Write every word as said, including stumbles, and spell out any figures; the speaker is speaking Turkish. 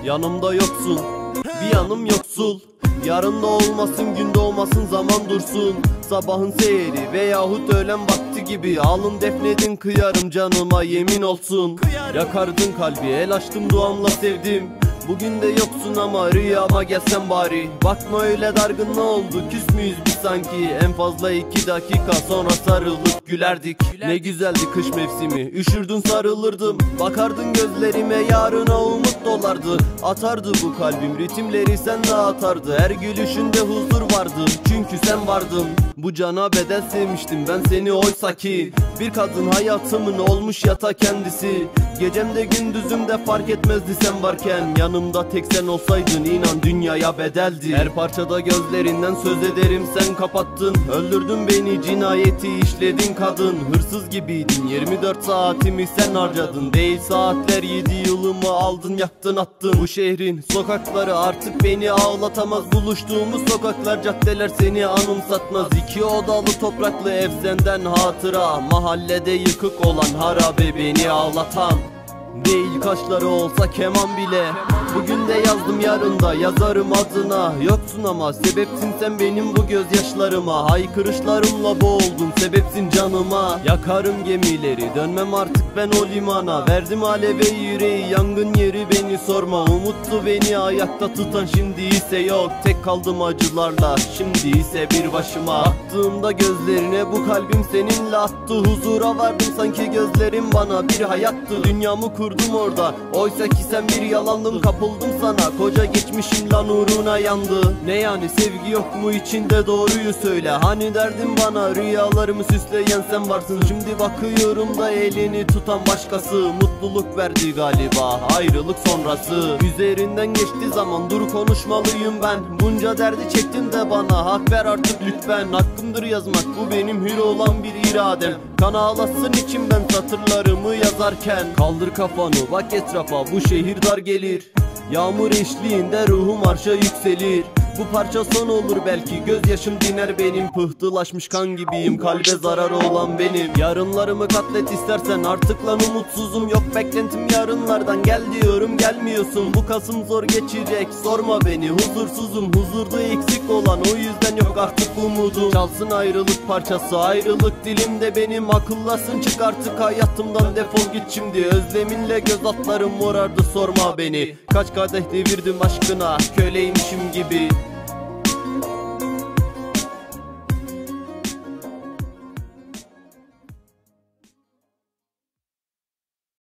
yanımda yoksun. Bir yanım yoksul, yarında olmasın, gün doğmasın, zaman dursun. Sabahın seyri veyahut öğlen vakti gibi alın defnedin, kıyarım canıma yemin olsun. Yakardın kalbi, el açtım duamla sevdim. Bugün de yoksun ama rüyama gelsen bari. Bakma öyle dargın, ne oldu, küs müyüz biz sanki? En fazla iki dakika sonra sarılıp gülerdik. Ne güzeldi kış mevsimi, üşürdün sarılırdım. Bakardın gözlerime, yarına umut dolardı. Atardı bu kalbim ritimleri, sen de atardı. Her gülüşünde huzur vardı, çünkü sen vardın. Bu cana bedel sevmiştim ben seni, oysa ki bir kadın hayatımın olmuş yata kendisi. Gecemde gündüzümde fark etmezdi sen varken. Yanımda tek sen olsaydın inan dünyaya bedeldi. Her parçada gözlerinden söz ederim, sen kapattın. Öldürdün beni, cinayeti işledin kadın. Hırsız gibiydin, yirmi dört saatimi sen harcadın. Değil saatler, yedi yılımı aldın, yaktın attın. Bu şehrin sokakları artık beni ağlatamaz. Buluştuğumuz sokaklar, caddeler seni anımsatmaz. İki odalı topraklı ev senden hatıra. Mahallede yıkık olan harabe beni ağlatan. Değil kaşları olsa keman bile. Bugün de yazdım, yarın da yazarım adına. Yoksun ama sebepsin sen benim bu gözyaşlarıma. Haykırışlarımla boğuldum, sebepsin canıma. Yakarım gemileri, dönmem artık ben o limana. Verdim aleve yüreği, yangın yeri beni sorma. Umutlu beni ayakta tutan şimdi ise yok. Tek kaldım acılarla, şimdi ise bir başıma. Baktığımda gözlerine, bu kalbim seninle attı. Huzura vardım sanki gözlerim bana bir hayattı. Dünyamı kurdum orada, oysa ki sen bir yalandım. Kapıldım sana, koca geçmişim lan uğruna yandı. Ne yani, sevgi yok mu içinde, doğruyu söyle. Hani derdin bana, rüyalarımı süsleyen sen varsın. Şimdi bakıyorum da elini tutan başkası. Mutluluk verdi galiba ayrılık sonrası. Üzerinden geçti zaman, dur konuşmalıyım ben. Bunca derdi çektin de bana hak ver artık lütfen. Hakkımdır yazmak, bu benim hür olan bir iradem. Kan ağlasın içimden satırlarımı yazarken. Kaldır kafanı, bak etrafa, bu şehir dar gelir. Yağmur eşliğinde ruhum arşa yükselir. Bu parça son olur belki, gözyaşım diner benim. Pıhtılaşmış kan gibiyim, kalbe zararı olan benim. Yarınlarımı katlet istersen, artık lan umutsuzum. Yok beklentim yarınlardan, gel diyorum gelmiyorsun. Bu Kasım zor geçecek, sorma beni, huzursuzum. Huzurda eksik olan, o yüzden yok artık umudum. Çalsın ayrılık parçası, ayrılık dilimde benim. Akıllasın, çık artık hayatımdan, defol git şimdi. Özleminle göz altlarım morardı, sorma beni. Kaç kadeh devirdim aşkına, köleymişim gibi.